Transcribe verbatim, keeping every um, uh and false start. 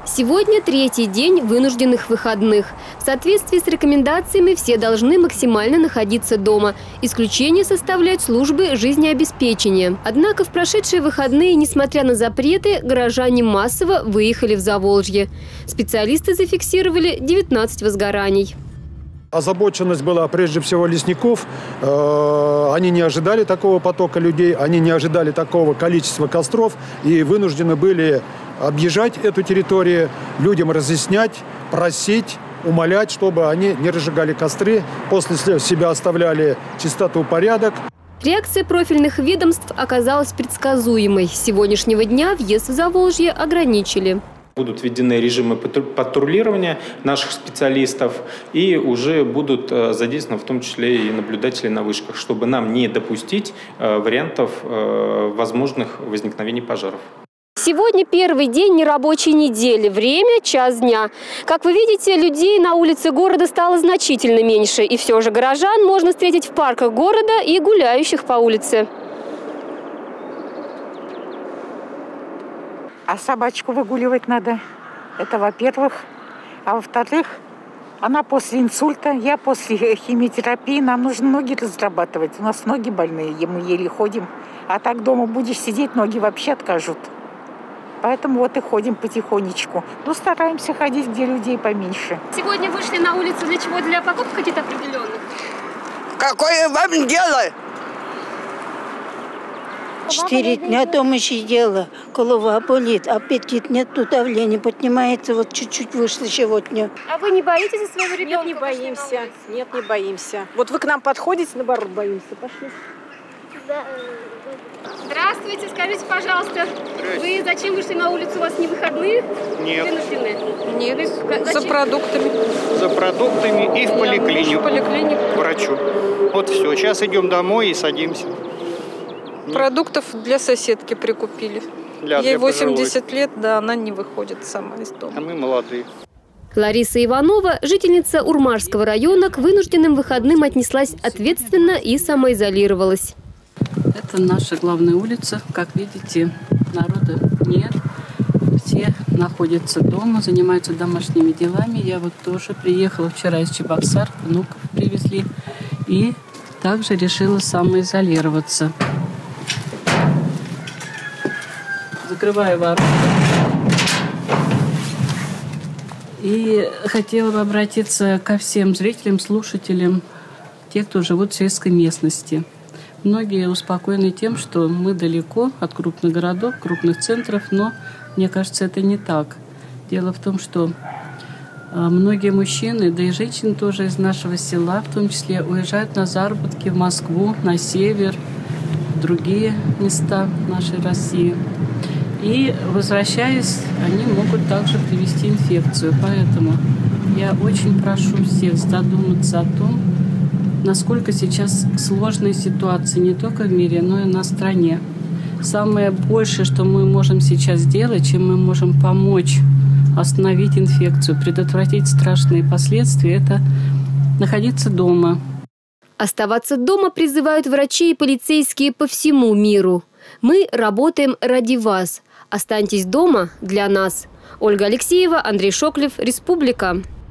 Сегодня третий день вынужденных выходных. В соответствии с рекомендациями все должны максимально находиться дома. Исключение составляют службы жизнеобеспечения. Однако в прошедшие выходные, несмотря на запреты, горожане массово выехали в Заволжье. Специалисты зафиксировали девятнадцать возгораний. Озабоченность была прежде всего лесников. Они не ожидали такого потока людей, они не ожидали такого количества костров и вынуждены были объезжать эту территорию, людям разъяснять, просить, умолять, чтобы они не разжигали костры, после себя оставляли чистоту, порядок. Реакция профильных ведомств оказалась предсказуемой. С сегодняшнего дня въезд в Заволжье ограничили. Будут введены режимы патрулирования наших специалистов и уже будут задействованы в том числе и наблюдатели на вышках, чтобы нам не допустить вариантов возможных возникновений пожаров. Сегодня первый день нерабочей недели. Время – час дня. Как вы видите, людей на улице города стало значительно меньше. И все же горожан можно встретить в парках города и гуляющих по улице. А собачку выгуливать надо. Это во-первых. А во-вторых, она после инсульта, я после химиотерапии. Нам нужно ноги разрабатывать. У нас ноги больные, мы еле ходим. А так дома будешь сидеть, ноги вообще откажут. Поэтому вот и ходим потихонечку. Ну, стараемся ходить, где людей поменьше. Сегодня вышли на улицу для чего? Для покупок каких-то определенных? Какое вам дело? Четыре дня дома сидела, голова болит, аппетит нету, давление поднимается, вот чуть-чуть вышло сегодня. А вы не боитесь за своего ребенка? Нет, не боимся. Нет, не боимся. Вот вы к нам подходите, наоборот, боимся. Пошли. Да. Здравствуйте, скажите, пожалуйста, вы зачем вышли на улицу? У вас не выходные? Нет. Вынуждены? Нет, Вы, за продуктами. За продуктами и в поликлинику. В поликлинику. К врачу. Вот все, сейчас идем домой и садимся. Продуктов для соседки прикупили. Для, Ей для восемьдесят пожилой. лет, да, она не выходит сама из дома. А мы молодые. Лариса Иванова, жительница Урмарского района, к вынужденным выходным отнеслась ответственно и самоизолировалась. Это наша главная улица. Как видите, народа нет. Все находятся дома, занимаются домашними делами. Я вот тоже приехала вчера из Чебоксар, внуков привезли. И также решила самоизолироваться. Закрываю ворота. И хотела бы обратиться ко всем зрителям, слушателям, те, кто живут в сельской местности. Многие успокоены тем, что мы далеко от крупных городов, крупных центров, но мне кажется, это не так. Дело в том, что многие мужчины, да и женщины тоже из нашего села, в том числе, уезжают на заработки в Москву, на север, в другие места нашей России. И, возвращаясь, они могут также привести инфекцию. Поэтому я очень прошу всех задуматься о том, насколько сейчас сложная ситуация не только в мире, но и на стране. Самое большее, что мы можем сейчас сделать, чем мы можем помочь остановить инфекцию, предотвратить страшные последствия, это находиться дома. Оставаться дома призывают врачи и полицейские по всему миру. Мы работаем ради вас. Останьтесь дома для нас. Ольга Алексеева, Андрей Шоклев, Республика.